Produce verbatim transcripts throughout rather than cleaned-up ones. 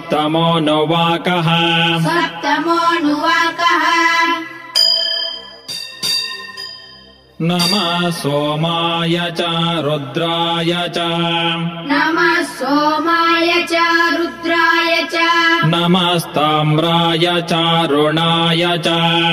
सप्तमोऽनुवाकः सप्तमोऽनुवाकः नमः सोमाय च रुद्राय च नमः सोमाय च रुद्राय च नमस्ताम्राय चारुणाय च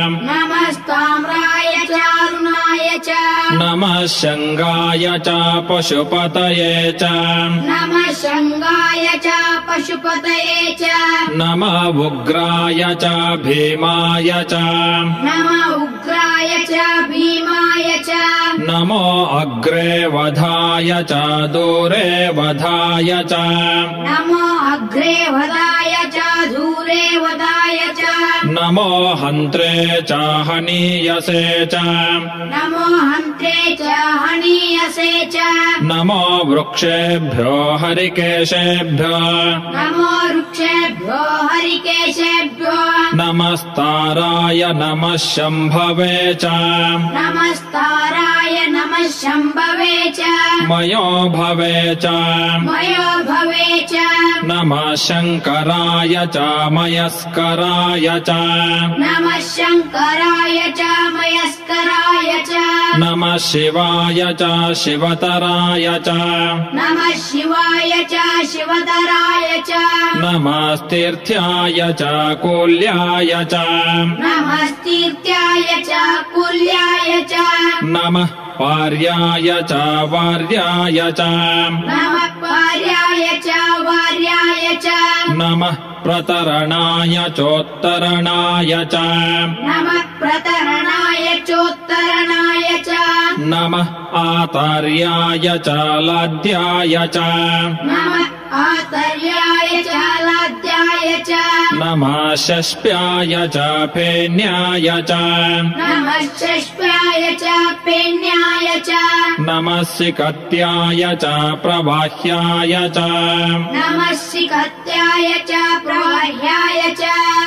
नमस्ताम्राय चारुणाय च नमः शङ्गाय च पशुपतये च नमः शङ्गाय च पशुपतये च नमः उग्राय च भीमाय च नमः उग्राय च भीमाय च नमो अग्रे वधाय च दूरे वधाय च नमो अग्रे वदाय च दूरे वदाय च नमो हन्त्रे च हनीयसे च नमो हन्त्रे च हनीयसे च नमो वृक्षेभ्यो हरिकेशेभ्यो नमो वृक्षेभ्यो हरिकेशेभ्यो नमस्ताराय नमः शम्भवे च नमस्ताराय नमः शम्भवे च मयो भवे च मयो भवे च नमः शङ्कराय च मयस्कराय च नमः शङ्कराय च मयस्कराय च नमः शिवाय च शिवतराय च नमः शिवाय च शिवतराय च नमस्तीर्थ्याय च कुल्याय च नमस्तीर्थ्याय च कुल्याय च नमः पार्याय च वार्याय च नमः पार्याय च वार्याय च नमः प्रतरणाय चोत्तरणाय च नमः प्रतरणाय चोत्तरणाय च नमः आतार्याय च लाद्याय च नमः आतर्याय च लाद्याय च नमः षष्प्याय च फेन्याय च नमः षष्प्याय च पेन्याय च नमः सिकत्याय च प्रवाह्याय च नमः शिखत्याय च प्रवाह्याय च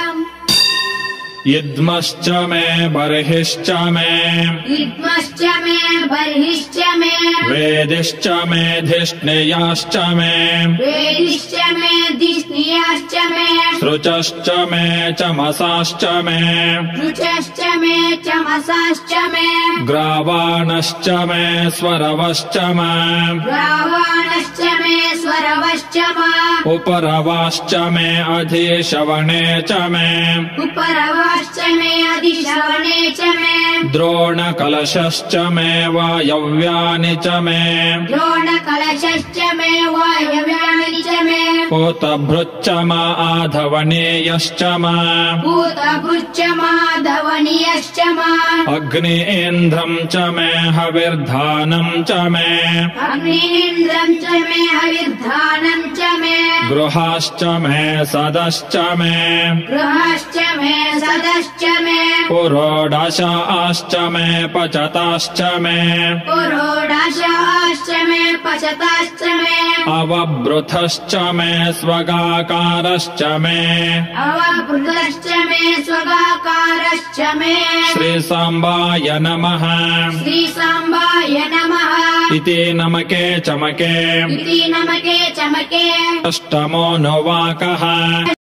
युद्मश्च मे बर्हिश्च मे युग्मश्च मे बर्हिश्च मे वेदिश्च मे धिष्णियाश्च मे वेदिश्च मे धिष्णियाश्च मे सृचश्च मे चमसाश्च मे रुचश्च मे चमसाश्च मे ग्रावाणश्च मे स्वरवश्च मे ग्रावाणश्च मे स्वरवश्च मे उपरवाश्च मे अधिशवणे च मे उपरवाश्च मे अधिशवने च मे द्रोणकलशश्च मे वायव्यानि च मे द्रोणकलशश्च मे वायव्यानि च मे पूतभृच्च मा आधवनीयश्च मा भूतभृच्च माधवनीयश्च मा अग्नि इन्द्रम् च मे हविर्धानम् च मे अग्नीन्द्रम् च मे हविर्धानम् च मे गृहाश्च मे सदश्च मे गृहाश्च मे सदश्च मे पुरोडाशाश्च मे पचताश्च मे पुरोडाशाश्च मे पचताश्च मे अवभृतश्च मे स्वगाकारश्च मे अवभृतश्च मे स्वगाकारश्च मे श्रीसाम्बाय नमः श्रीसाम्बाय नमः इति नमके चमके इति नमके चमके अष्टमोऽनुवाकः।